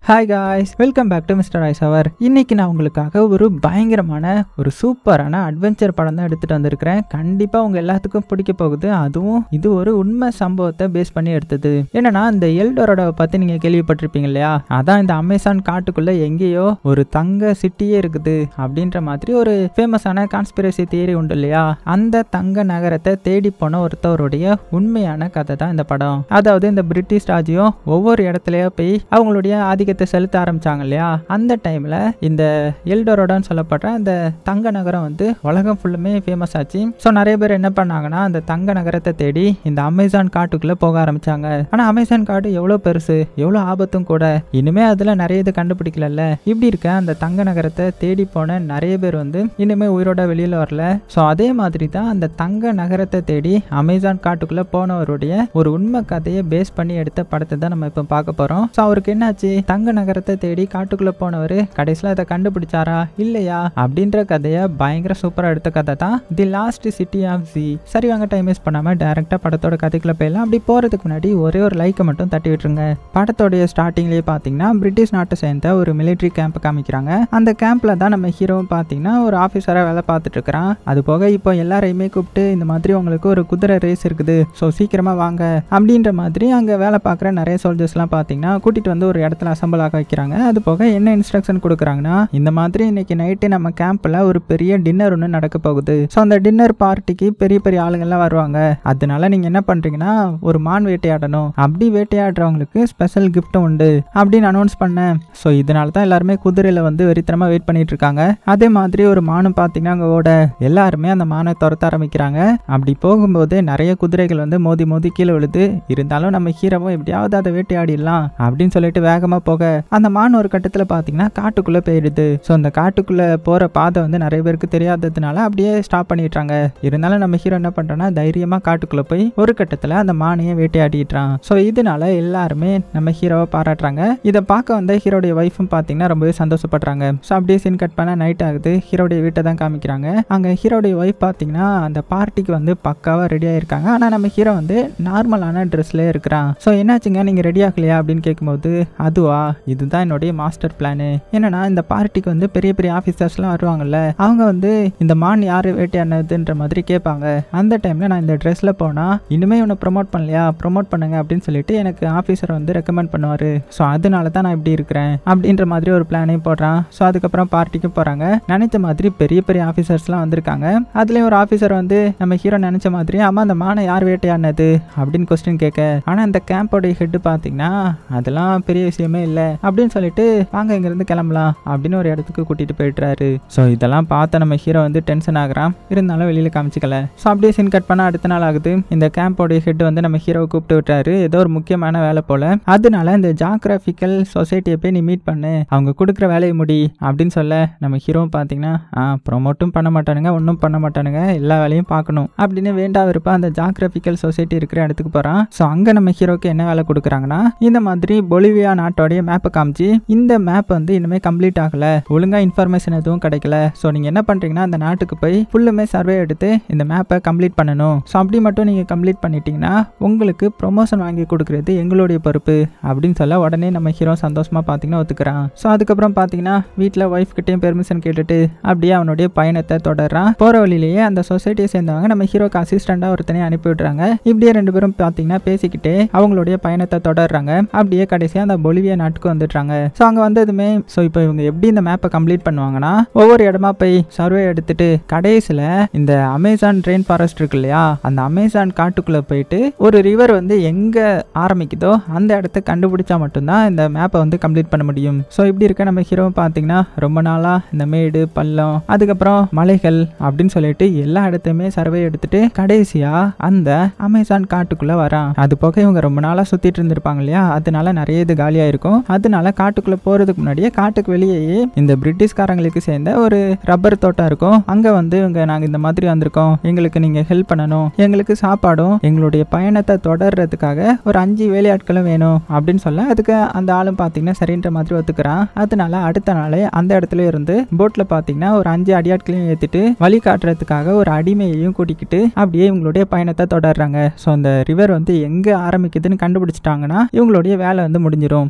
Hi guys, welcome back to mister ice hour. இன்னைக்கு நான் உங்களுக்காக ஒரு பயங்கரமான ஒரு சூப்பரான அட்வென்ச்சர் படம் தான் எடுத்துகிட்டு வந்திருக்கிறேன். கண்டிப்பாக உங்கள் எல்லாத்துக்கும் பிடிக்க போகுது. அதுவும் இது ஒரு உண்மை சம்பவத்தை பேஸ் பண்ணி எடுத்தது. என்னன்னா, இந்த எல்டோரோடாவை பற்றி நீங்கள் கேள்விப்பட்டிருப்பீங்க இல்லையா? அதான் இந்த அமேசான் காட்டுக்குள்ளே எங்கேயோ ஒரு தங்க சிட்டியே இருக்குது அப்படின்ற மாதிரி ஒரு ஃபேமஸான கான்ஸ்பிரசி தியரி உண்டு இல்லையா? அந்த தங்க நகரத்தை தேடி போன ஒருத்தவருடைய உண்மையான கதை தான் இந்த படம். அதாவது இந்த பிரிட்டிஷ் ராஜ்யம் ஒவ்வொரு இடத்துலயே போய் அவங்களுடைய ஆதிக்கத்தை செலுத்த ஆரம்பிச்சாங்க இல்லையா? அந்த டைம்ல இந்த எல்டோரோடான்னு சொல்லப்படுற அந்த தங்க நகரம் வந்து உலகம் ஃபுல்லுமே ஃபேமஸ் ஆச்சு. ஸோ நிறைய பேர் என்ன பண்ணாங்கன்னா, அந்த தங்க நகரத்தை தேடி இந்த அமேசான் காட்டுக்குள்ள போக ஆரம்பிச்சாங்க. ஆனா அமேசான் காடு எவ்வளோ பெருசு, எவ்வளோ ஆபத்தும் கூட. இனிமே அதுல நிறைய இது கண்டுபிடிக்கல. இப்படி இருக்க அந்த தங்க நகரத்தை தேடி போன நிறைய பேர் வந்து இனிமே உயிரோட வெளியில வரல. ஸோ அதே மாதிரி தான் அந்த தங்க நகரத்தை தேடி அமேசான் காட்டுக்குள்ள போனவருடைய ஒரு உண்மை கதையை பேஸ் பண்ணி எடுத்த படத்தை தான் நம்ம இப்போ பார்க்க போறோம். ஸோ அவருக்கு என்னாச்சு, தங்க நகரத்தை தேடி காட்டுக்குள்ள போனவர் கடைசியில் அதை கண்டுபிடிச்சாரா இல்லையா அப்படின்ற கதையை பயங்கர சூப்பரா எடுத்த கதை தான் the lost city of Z. சரி வாங்க, டைம் வேஸ்ட் பண்ணாம டைரக்டா படத்தோட கதைக்குள்ள போயிடலாம். அப்படி போறதுக்கு முன்னாடி ஒரே ஒரு லைக்கை மட்டும் தட்டி விட்டுருங்க. படத்தோடைய ஸ்டார்டிங்லேயே பார்த்தீங்கன்னா பிரிட்டிஷ் நாட்டை சேர்ந்த ஒரு மிலிட்ரி கேம்ப் காமிக்கிறாங்க. அந்த கேம்ப்ல தான் நம்ம ஹீரோவும் பார்த்தீங்கன்னா ஒரு ஆஃபீஸரா வேலை பார்த்துட்டு இருக்கிறான். அது போக இப்போ எல்லாரையுமே கூப்பிட்டு இந்த மாதிரி உங்களுக்கு ஒரு குதிரை ரேஸ் இருக்குது, ஸோ சீக்கிரமா வாங்க அப்படின்ற மாதிரி அங்கே வேலை பார்க்குற நிறைய சோல்ஜர்ஸ்லாம் பார்த்தீங்கன்னா கூட்டிட்டு வந்து ஒரு இடத்துல அசம்பிள் ஆக வைக்கிறாங்க. அது போக என்ன இன்ஸ்ட்ரக்ஷன் கொடுக்குறாங்கன்னா, இந்த மாதிரி இன்னைக்கு நைட்டு நம்ம கேம்ப்ல ஒரு பெரிய டின்னர் ஒன்று நடக்க போகுது. ஸோ அந்த டின்னர் பார்ட்டிக்கு பெரிய பெரிய ஆளுங்கள்லாம் வருவாங்க. அதனால நீங்க என்ன பண்றீங்கன்னா, ஒரு மான் வேட்டையாடணும். அப்படி வேட்டையாடுறவங்களுக்கு ஸ்பெஷல் கிஃப்ட்டும் உண்டு அப்படின்னு அனௌன்ஸ் பண்ணேன். ஸோ இதனால தான் எல்லாருமே குதிரையில வந்து வெறித்தனமா வெயிட் பண்ணிட்டு இருக்காங்க. அதே மாதிரி ஒரு மானும் பார்த்தீங்கன்னா அங்கே ஓட எல்லாருமே அந்த மானை துரத்த ஆரம்பிக்கிறாங்க. அப்படி போகும்போது நிறைய குதிரைகள் வந்து மோதி மோதி கீழே விழுது. இருந்தாலும் நம்ம ஹீரோவும் எப்படியாவது அதை வேட்டையாடிடலாம் அப்படின்னு சொல்லிட்டு வேகமா போக அந்த மான் ஒரு கட்டத்தில் பார்த்தீங்கன்னா காட்டுக்குள்ள போயிடுது. ஸோ அந்த காட்டுக்குள்ள போற பாதை வந்து நிறைய பேருக்கு தெரியாததுனால அப்படியே ஸ்டாப் பண்ணிடுறாங்க. இருந்தாலும் நம்ம ஹீரோ என்ன பண்றான்னா, தைரியமா காட்டுக்குள்ள போய் ஒரு கட்டத்தில் அந்த மானையே வேட்டையாடிட்டான். ஸோ இதனால எல்லாருமே நம்ம ஹீரோவை பாராட்டுறாங்க. இதை பார்க்க வந்த ஹீரோடைய ஒய்ஃபும் பார்த்தீங்கன்னா ரொம்பவே சந்தோஷப்படுறாங்க. ஸோ அப்படியே சீன் கட் பண்ண நைட் ஆகுது. ஹீரோடைய வீட்டை தான் காமிக்கிறாங்க. அங்க ஹீரோடைய ஒய்ஃப் பார்த்தீங்கன்னா அந்த பார்ட்டிக்கு வந்து பக்காவா ரெடி ஆயிருக்காங்க. ஆனா நம்ம ஹீரோ வந்து நார்மலான ட்ரெஸ்ல இருக்கிறான். ஸோ என்னாச்சுங்க, நீங்க ரெடி ஆகலையா அப்படின்னு கேட்கும்போது, அதுவா, இதுதான் என்னுடைய மாஸ்டர் பிளானு. என்னன்னா, இந்த பார்ட்டிக்கு வந்து பெரிய பெரிய ஆஃபீஸர்ஸ்லாம் வருவாங்கல்ல, அவங்க வந்து இந்த மான் யாரு வேட்டையாடுனதுன்ற மாதிரி கேட்பாங்க. அந்த டைம்ல நான் இந்த ட்ரெஸ்ல போனா இனிமே இவனை ப்ரொமோட் பண்ணலையா, ப்ரொமோட் பண்ணுங்க அப்படின்னு சொல்லிட்டு எனக்கு ஆஃபீஸர் வந்து ரெக்கமெண்ட் பண்ணுவாரு. ஸோ அதனால தான் நான் இப்படி இருக்கிறேன் அப்படின்ற மாதிரி ஒரு பிளானையும் போடுறான். ஸோ அதுக்கப்புறம் பார்ட்டிக்கு போறாங்க. நினைச்ச மாதிரி பெரிய பெரிய ஆஃபீஸர்ஸ்லாம் வந்திருக்காங்க. அதுலயும் ஒரு ஆஃபீஸர் வந்து நம்ம ஹீரோ நினைச்ச மாதிரி, ஆமா அந்த மானை யார் வேட்டையாடினது அப்படின்னு கொஸ்டின் கேட்க, ஆனா இந்த கேம்போடைய ஹெட் பாத்தீங்கன்னா அதெல்லாம் பெரிய விஷயமே இல்லை அப்படின்னு சொல்லிட்டு, வாங்க இங்க இருந்து கிளம்பலாம் அப்படின்னு ஒரு இடத்துக்கு கூட்டிட்டு போயிட்டுறாரு. ஸோ இதெல்லாம் பார்த்த நம்ம ஹீரோ வந்து டென்ஷன் ஆகுறான். இருந்தாலும் வெளியில காமிச்சிக்கல. ஸோ அப்படியே சீன் கட் பண்ண அடுத்த நாள் ஆகுது. இந்த கேம்போடைய ஹெட் வந்து நம்ம ஹீரோவை கூப்பிட்டு விட்டாரு. ஏதோ ஒரு முக்கியமான வேலை போல. அதனால இந்த ஜியோகிராபிக்கல் சொசைட்டியை போய் நீ மீட் பண்ணு, அவங்க கொடுக்குற வேலையை முடி அப்படின்னு சொல்ல, நம்ம ஹீரோவும் பார்த்தீங்கன்னா ப்ரொமோட்டும் பண்ண மாட்டானுங்க, ஒன்றும் பண்ண மாட்டானுங்க, எல்லா வேலையும் பார்க்கணும் அப்படின்னு வேண்டா விருப்ப அந்த ஜியோகிராபிக்கல் சொசைட்டி இருக்கிற இடத்துக்கு போறான். ஸோ அங்க நம்ம ஹீரோக்கு என்ன வேலை கொடுக்குறாங்கன்னா, இந்த மாதிரி பொலிவியா நாட்டோடைய மேப்பை காமிச்சு, இந்த மேப் வந்து இனிமே கம்ப்ளீட் ஆகல, ஒழுங்கா இன்ஃபர்மேஷன் எதுவும் கிடைக்கல. ஸோ நீங்க என்ன பண்றீங்கன்னா, அந்த நாட்டுக்கு போய் ஃபுல்லுமே சர்வே எடுத்து இந்த மேப்பை கம்ப்ளீட் பண்ணணும். ஸோ அப்படி மட்டும் நீங்க கம்ப்ளீட் பண்ணிட்டீங்கன்னா உங்களுக்கு ப்ரொமோஷன் வாங்கி கொடுக்கறது எங்களுடைய பொறுப்பு அப்படின்னு சொல்ல, உடனே நம்ம ஹீரோ சந்தோஷமா பார்த்தீங்கன்னா ஒத்துக்கிறான். ஸோ அதுக்கப்புறம் பார்த்தீங்கன்னா வீட்டில் ஒய்ஃப் கிட்டையும் பெர்மிஷன் கேட்டுட்டு அப்படியே அவனுடைய பயணத்தை தொடர்றான். போற வழியிலேயே அந்த சொசைட்டியை சேர்ந்தவங்க நம்ம ஹீரோக்கு அசிஸ்டண்டா ஒருத்தனையும் அனுப்பி விடுறாங்க. இப்படியே ரெண்டு பேரும் பார்த்தீங்கன்னா பேசிக்கிட்டே அவங்களுடைய பயணத்தை தொடர்றாங்க. அப்படியே கடைசியா அந்த பொலிவியா நாட்டுக்கு வந்துடுறாங்க. ஸோ அங்கே வந்ததுமே, ஸோ இப்போ இவங்க எப்படி இந்த மேப்பை கம்ப்ளீட் பண்ணுவாங்கன்னா, ஒவ்வொரு இடமா போய் சர்வே எடுத்துட்டு கடைசியில் இந்த அமேசான் ரெயின் ஃபாரஸ்ட் இருக்கு இல்லையா, அந்த அமேசான் காட்டுக்குள்ள போயிட்டு ஒரு ரிவர் வந்து எங்க ஆரம்பிக்குதோ அந்த இடத்த கண்டுபிடிச்சா மட்டும்தான் இந்த மேப்பை வந்து கம்ப்ளீட் பண்ண முடியும். ஸோ இப்படி இருக்க நம்ம ஹீரோ பார்த்தீங்கன்னா ரொம்ப நாளா இந்த மேடு பள்ளம் அதுக்கப்புறம் மலைகள் அப்படின்னு சொல்லிட்டு எல்லா இடத்தையுமே சர்வே எடுத்துட்டு கடைசியா அந்த அமேசான் காட்டுக்குள்ள வரான். அது போக இவங்க ரொம்ப நாளா சுத்திட்டு இருந்திருப்பாங்க இல்லையா, அதனால நிறைய இது காலியா இருக்கும். அதனால காட்டுக்குள்ள போறதுக்கு முன்னாடியே காட்டுக்கு வெளியேயே இந்த பிரிட்டிஷ்காரங்களுக்கு சேர்ந்த ஒரு ரப்பர் தோட்டம் இருக்கும். அங்க வந்து இவங்க, நாங்க இந்த மாதிரி வந்திருக்கோம், எங்களுக்கு நீங்க ஹெல்ப் பண்ணணும், எங்களுக்கு சாப்பாடும் எங்களுடைய பயணத்தை தொடர்றதுக்காக ஒரு 5 வேலையாட்களும் வேணும் அப்படின்னு சொல்ல, அதுக்கு அந்த ஆளும் பாத்தீங்கன்னா சரின்ற மாதிரி ஒத்துக்கிறான். அதனால அடுத்த நாளே அந்த இடத்துல இருந்து போட்ல பாத்தீங்கன்னா ஒரு 5 அடியாட்களையும் ஏத்திட்டு வழி காட்டுறதுக்காக ஒரு அடிமையையும் கூட்டிக்கிட்டு அப்படியே இவங்களுடைய பயணத்தை தொடர்றாங்க. ஸோ அந்த ரிவர் வந்து எங்க ஆரம்பிக்குதுன்னு கண்டுபிடிச்சிட்டாங்கன்னா இவங்களுடைய வேலை வந்து முடிஞ்சிடும். ஸோ இப்படி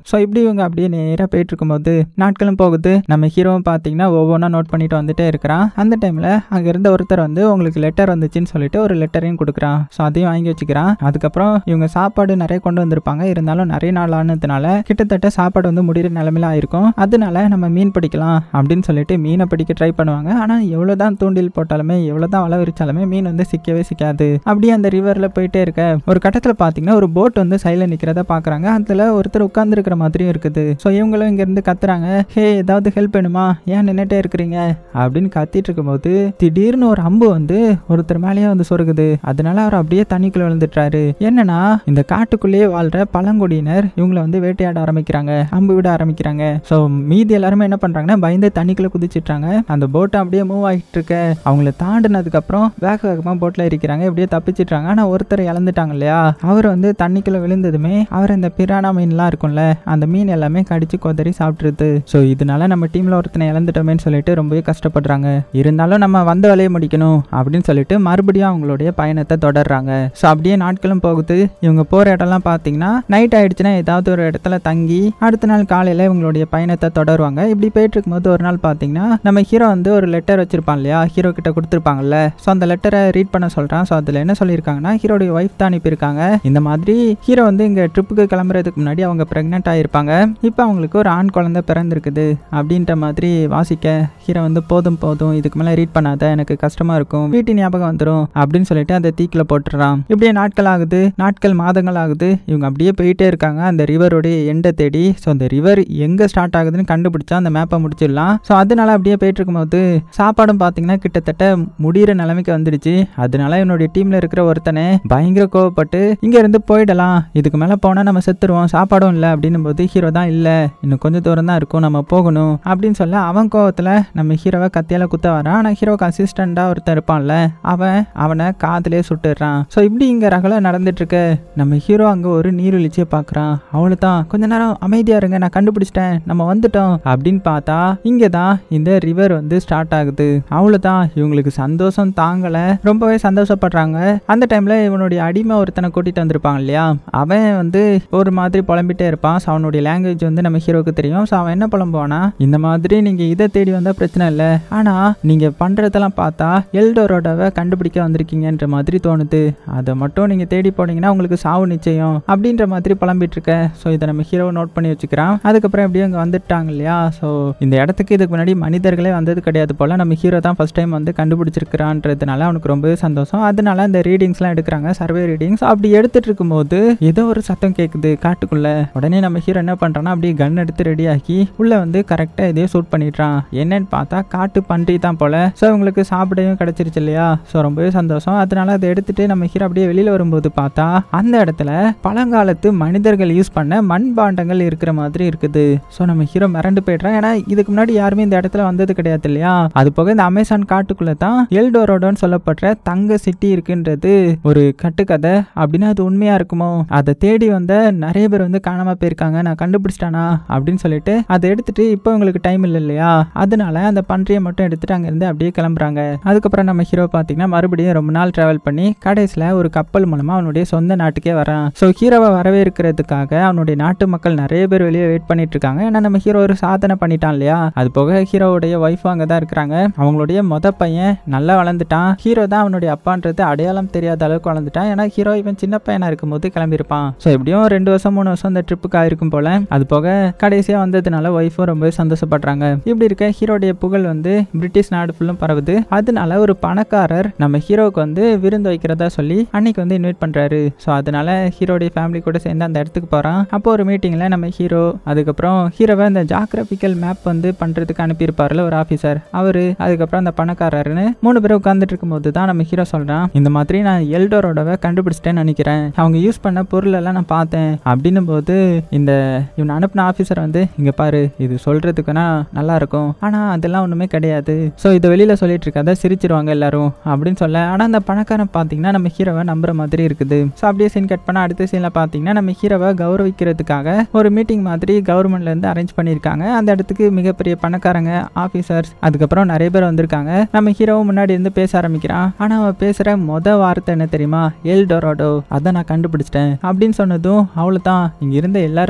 இவங்க அப்படியே நேரா போயிட்டு இருக்கும்போது நாட்களும் போகுது. நம்ம ஹீரோவும் பாத்தீங்கன்னா ஒவ்வொன்றா நோட் பண்ணிட்டு வந்துட்டே இருக்கிறான். அந்த டைம்ல அங்க இருந்த ஒருத்தர் வந்து உங்களுக்கு லெட்டர் வந்துச்சுன்னு சொல்லிட்டு ஒரு லெட்டரையும் கொடுக்குறான். ஸோ அதையும் வாங்கி வச்சுக்கிறான். அதுக்கப்புறம் இவங்க சாப்பாடு நிறைய கொண்டு வந்திருப்பாங்க. இருந்தாலும் நிறைய நாள் ஆனதுனால கிட்டத்தட்ட சாப்பாடு வந்து முடிகிற நிலைமையில ஆயிருக்கும். அதனால நம்ம மீன் பிடிக்கலாம் அப்படின்னு சொல்லிட்டு மீனை பிடிக்க ட்ரை பண்ணுவாங்க. ஆனா எவ்வளவுதான் தூண்டில் போட்டாலுமே எவ்வளவுதான் வலை விரிச்சாலுமே மீன் வந்து சிக்கவே சிக்காது. அப்படியே அந்த ரிவர்ல போயிட்டே இருக்க ஒரு கட்டத்துல பாத்தீங்கன்னா ஒரு போட் வந்து சைட்ல நிக்கிறத பாக்குறாங்க. அதுல ஒருத்தர் உட்கார்ந்து இருக்கிற மாதிரியும் இருக்குது. ஸோ இவங்களும் இங்க இருந்து கத்துறாங்க, ஹே ஏதாவது ஹெல்ப் வேணுமா, ஏன் நின்னுட்டே இருக்கிறீங்க அப்படின்னு கத்திட்டு இருக்கும்போது திடீர்னு ஒரு அம்பு வந்து ஒருத்தர் மேலேயே வந்து சொருகுது. அதனால அவர் அப்படியே தண்ணிக்குள்ள விழுந்துட்டாரு. என்னன்னா இந்த காட்டுக்குள்ளேயே வாழ்ற பழங்குடியினர் இவங்களை வந்து வேட்டையாட ஆரம்பிக்கிறாங்க, அம்பு விட ஆரம்பிக்கிறாங்க. ஸோ மீதி எல்லாருமே என்ன பண்றாங்கன்னா பயந்து தண்ணிக்குள்ள குதிச்சிட்டாங்க. அந்த போட்டை அப்படியே மூவ் ஆகிட்டு இருக்க அவங்கள தாண்டினதுக்கு அப்புறம் வேகமா போட்ல இருக்கிறாங்க, இப்படியே தப்பிச்சிட்டாங்க. ஆனா ஒருத்தர் இழந்துட்டாங்க இல்லையா, அவர் வந்து தண்ணிக்குள்ள விழுந்ததுமே அவர் இந்த பிரானா மீன்லாம் இருக்கும்ல அந்த மீன் எல்லாமே கடிச்சு கொதறி சாப்பிட்டுருது. ஸோ இதனால நம்ம டீம்ல ஒருத்தனை இழந்துட்டோமேன்னு சொல்லிட்டு ரொம்பவே கஷ்டப்படுறாங்க. இருந்தாலும் நம்ம வந்த வேலையை முடிக்கணும் அப்படின்னு சொல்லிட்டு மறுபடியும் அவங்களுடைய பயணத்தை தொடர்றாங்க. ஸோ அப்படியே நாட்களும் போகுது. இவங்க போற இடம்லாம் பாத்தீங்கன்னா நைட் ஆயிடுச்சுன்னா ஏதாவது ஒரு இடத்துல தங்கி அடுத்த நாள் காலையில இவங்களுடைய பயணத்தை தொடருவாங்க. இப்படி போயிட்டு இருக்கும்போது ஒரு நாள் பாத்தீங்கன்னா நம்ம ஹீரோ வந்து ஒரு லெட்டர் வச்சிருப்பான் இல்லையா, ஹீரோ கிட்ட கொடுத்துருப்பாங்கல்ல. ஸோ அந்த லெட்டரை ரீட் பண்ண சொல்றான். ஸோ அதுல என்ன சொல்லியிருக்காங்கன்னா ஹீரோடைய ஒய்ஃப் தான் அனுப்பியிருக்காங்க. இந்த மாதிரி ஹீரோ வந்து இங்க ட்ரிப்புக்கு கிளம்புறதுக்கு முன்னாடி அவங்க பிரெக்னென்ட் ஆயிருப்பாங்க. இப்போ அவங்களுக்கு ஒரு ஆண் குழந்தை பிறந்திருக்குது அப்படின்ற மாதிரி வாசிக்க ஹீரோ வந்து போதும் போதும் இதுக்கு மேல ரீட் பண்ணாத, எனக்கு கஷ்டமா இருக்கும், வீட்டு ஞாபகம் வந்துடும் அப்படின்னு சொல்லிட்டு அந்த தீக்கில போட்டுறான். இப்படியே நாட்கள் ஆகுது, நாட்கள் மாதங்கள் ஆகுது. இவங்க அப்படியே போயிட்டே இருக்காங்க அந்த ரிவருடைய எண்டை தேடி. ஸோ அந்த ரிவர் எங்க ஸ்டார்ட் ஆகுதுன்னு கண்டுபிடிச்சா அந்த மேப்பை முடிச்சிடலாம். ஸோ அதனால அப்படியே போயிட்டு இருக்கும்போது சாப்பாடும் பாத்தீங்கன்னா கிட்டத்தட்ட முடிகிற நிலைமைக்கு வந்துடுச்சு. அதனால என்னுடைய டீம்ல இருக்கிற ஒருத்தனை பயங்கர கோவப்பட்டு இங்க இருந்து போயிடலாம், இதுக்கு மேல போனா நம்ம செத்துருவோம், சாப்பாடும் இல்லை அப்படின்னும் போது ஹீரோ தான் இல்ல இன்னும் கொஞ்சம் தூரம் தான் இருக்கும் நம்ம போகணும் அப்படின்னு சொல்ல அவன் கோவத்துல நம்ம ஹீரோவை கத்தியால குத்த வரான். ஆனா ஹீரோக்கு அசிஸ்டண்டா ஒருத்தன் இருப்பான்ல அவனை காதலே சுட்டுறான். ஸோ இப்படி இங்க ரகல நடந்துட்டு இருக்க நம்ம ஹீரோ அங்க ஒரு நீர்வீழ்ச்சியை பாக்குறான். அவ்வளவுதான், கொஞ்ச நேரம் அமைதியா இருங்க, நான் கண்டுபிடிச்சிட்டேன், நம்ம வந்துட்டோம் அப்படின்னு பார்த்தா இங்கதான் இந்த ரிவர் வந்து ஸ்டார்ட் ஆகுது. அவ்வளவுதான், இவங்களுக்கு சந்தோஷம் தாங்கல, ரொம்பவே சந்தோஷப்படுறாங்க. அந்த டைம்ல இவனுடைய அடிமை ஒருத்தனை கூட்டிட்டு வந்திருப்பாங்க இல்லையா, அவன் வந்து ஒரு மாதிரி புலம்பிட்டே இருப்பான். ஸோ அவனுடைய லாங்குவேஜ் வந்து நம்ம ஹீரோக்கு தெரியும். ஸோ அவன் என்ன புலம்புவானா, இந்த மாதிரி நீங்க இதை தேடி வந்தா பிரச்சனை இல்லை, ஆனா நீங்க பண்றதெல்லாம் பார்த்தா எல்டோரோடாவை கண்டுபிடிக்க வந்திருக்கீங்கன்ற மாதிரி தோணுது, அதை மட்டும் நீங்க தேடி போனீங்கன்னா உங்களுக்கு சாவு நிச்சயம் அப்படின்ற மாதிரி புலம்பிட்டு இருக்க. ஸோ இதை நம்ம ஹீரோ நோட் பண்ணி வச்சுக்கிறான். அதுக்கப்புறம் எப்படியும் இங்க வந்துட்டாங்க இல்லையா. ஸோ இந்த இடத்துக்கு இதுக்கு முன்னாடி மனிதர்களே வந்தது கிடையாது போல, நம்ம ஹீரோ தான் ஃபர்ஸ்ட் டைம் வந்து கண்டுபிடிச்சிருக்கிறான்றதுனால அவனுக்கு ரொம்பவே சந்தோஷம். அதனால அந்த ரீடிங்ஸ்லாம் எடுக்கிறாங்க, சர்வே ரீடிங்ஸ். அப்படி எடுத்துட்டு இருக்கும்போது ஏதோ ஒரு சத்தம் கேட்குது காட்டுக்குள்ள. உடனே நம்ம ஹீரோ என்ன பண்றான்னா அப்படியே கன் எடுத்து ரெடி ஆக்கி உள்ள வந்து கரெக்டா இதையே ஷூட் பண்ணிடுறான். என்னன்னு பார்த்தா காட்டு பன்றி தான் போல. ஸோ உங்களுக்கு சாப்பிடவும் கிடைச்சிருச்சு இல்லையா. ஸோ ரொம்பவே சந்தோஷம். அதனால அதை எடுத்துட்டு நம்ம ஹீரோ அப்படியே வெளியில வரும்போது பார்த்தா அந்த இடத்துல பழங்காலத்து மனிதர்கள் யூஸ் பண்ண மண்பாண்டங்கள் இருக்கிற மாதிரி இருக்குது. ஸோ நம்ம ஹீரோ மிரண்டு போயிடுறான். ஏன்னா இதுக்கு முன்னாடி யாருமே இந்த இடத்துல வந்தது கிடையாது இல்லையா. அது போக இந்த அமேசான் காட்டுக்குள்ள தான் எல்டோரோடோன்னு சொல்லப்படுற தங்க சிட்டி இருக்குன்றது ஒரு கட்டுக்கதை. அப்படின்னா அது உண்மையா இருக்குமோ, அதை தேடி வந்த நிறைய பேர் வந்து காணாம போயிருக்காங்க, நான் கண்டுபிடிச்சிட்டானா அப்படின்னு சொல்லிட்டு அதை எடுத்துட்டு இப்போ உங்களுக்கு டைம் இல்லை இல்லையா, அதனால அந்த பன்றியை மட்டும் எடுத்துட்டு அங்க இருந்து அப்படியே கிளம்புறாங்க. அதுக்கப்புறம் நம்ம ஹீரோ பாத்தீங்கன்னா மறுபடியும் ரொம்ப நாள் டிராவல் பண்ணி கடைசியில ஒரு கப்பல் மூலமா அவனுடைய சொந்த நாட்டுக்கே வரான். ஸோ ஹீரோவை வரவேற்கிறதுக்காக அவனுடைய நாட்டு மக்கள் நிறைய பேர் வெளியே வெயிட் பண்ணிட்டு இருக்காங்க. ஏன்னா நம்ம ஹீரோ ஒரு சாதனை பண்ணிட்டான் இல்லையா. அது போக ஹீரோவுடைய ஒய்ஃப் அங்கே தான் இருக்கிறாங்க. அவங்களுடைய பையன் நல்லா வளர்ந்துட்டான். ஹீரோ தான் அவனுடைய அப்பான்றது அடையாளம் தெரியாத அளவுக்கு வளர்ந்துட்டான். ஏன்னா ஹீரோ இவன் சின்ன பையனா இருக்கும்போது கிளம்பியிருப்பான். ஸோ எப்படியும் 2 வருஷம் 3 வருஷம் இந்த ட்ரிப்புக்கு ஆயிருக்கும் போல. அது போக கடைசியா வந்ததுனால ஒய்ஃபும் ரொம்பவே சந்தோஷப்படுறாங்க. இப்படி இருக்க ஹீரோடைய புகழ் வந்து பிரிட்டிஷ் நாடு ஃபுல்லும் பரவுது. அதனால ஒரு பணக்காரர் நம்ம ஹீரோவுக்கு வந்து விருந்து வைக்கிறதா சொல்லி அன்னைக்கு வந்து இன்வைட் பண்றாரு. ஸோ அதனால ஹீரோடைய ஃபேமிலி கூட சேர்ந்து அந்த இடத்துக்கு போறான். அப்போ ஒரு மீட்டிங்ல நம்ம ஹீரோ அதுக்கப்புறம் ஹீரோவை இந்த ஜாகிரபிக்கல் மேப் வந்து பண்றதுக்கு அனுப்பியிருப்பாருல ஒரு ஆஃபீஸர், அவரு அதுக்கப்புறம் அந்த பணக்காரர்னு 3 பேரும் உட்கார்ந்துட்டு இருக்கும்போது தான் நம்ம ஹீரோ சொல்றான், இந்த மாதிரி நான் எல்டோரோடவை கண்டுபிடிச்சிட்டேன்னு நினைக்கிறேன், அவங்க யூஸ் பண்ண பொருள் எல்லாம் நான் பார்த்தேன் அப்படின்னும் போது இந்த இவன் அனுப்பின ஆஃபீஸர் வந்து இங்க பாரு, இது சொல்றதுக்குன்னா நல்லா இருக்கும், ஆனா அதெல்லாம் ஒண்ணுமே கிடையாது, ஸோ இதை வெளியில சொல்லிட்டு இருக்காத, சிரிச்சிருவாங்க எல்லாரும் அப்படின்னு சொல்ல. ஆனா அந்த பணக்காரன் பாத்தீங்கன்னா நம்ம ஹீரோவை நம்புற மாதிரி இருக்குது. ஸோ அப்படியே சீன் கட் பண்ண அடுத்த சீன்ல பாத்தீங்கன்னா நம்ம ஹீரோவை கௌரவிக்கிறதுக்காக ஒரு மீட்டிங் மாதிரி கவர்மெண்ட்ல இருந்து அரேஞ்ச் பண்ணிருக்காங்க. அந்த இடத்துக்கு மிகப்பெரிய பணக்காரங்க, ஆபீசர்ஸ், அதுக்கப்புறம் நிறைய பேர் வந்திருக்காங்க. நம்ம ஹீரோவும் முன்னாடி இருந்து பேச ஆரம்பிக்கிறான். ஆனா அவன் பேசுற வார்த்தை என்ன தெரியுமா, எல்டோரோடோ, அதை நான் கண்டுபிடிச்சிட்டேன் அப்படின்னு சொன்னதும் அவ்வளவுதான், இங்க இருந்த எல்லாருமே சிரிக்க